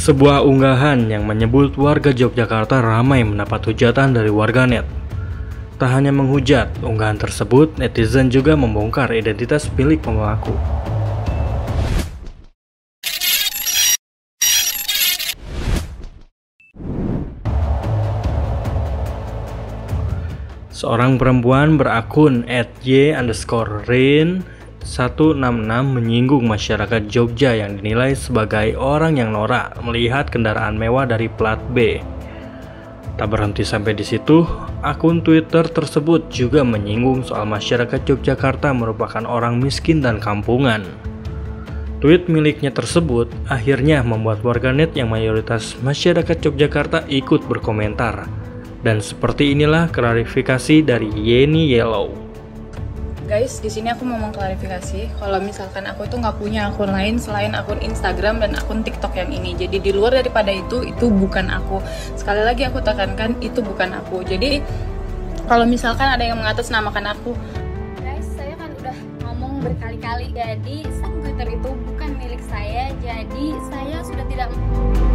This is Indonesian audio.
Sebuah unggahan yang menyebut warga Yogyakarta ramai mendapat hujatan dari warganet. Tak hanya menghujat, unggahan tersebut netizen juga membongkar identitas milik pelaku. Seorang perempuan berakun @y_rin 166 menyinggung masyarakat Jogja yang dinilai sebagai orang yang norak melihat kendaraan mewah dari plat B. Tak berhenti sampai di situ, akun Twitter tersebut juga menyinggung soal masyarakat Yogyakarta merupakan orang miskin dan kampungan. Tweet miliknya tersebut akhirnya membuat warganet yang mayoritas masyarakat Yogyakarta ikut berkomentar. Dan seperti inilah klarifikasi dari Yeni Yellow. Guys, di sini aku mau mengklarifikasi kalau misalkan aku tuh nggak punya akun lain selain akun Instagram dan akun TikTok yang ini. Jadi di luar daripada itu bukan aku. Sekali lagi aku tekankan, itu bukan aku. Jadi kalau misalkan ada yang mengatasnamakan aku, guys, saya kan udah ngomong berkali-kali. Jadi akun Twitter itu bukan milik saya. Jadi saya sudah tidak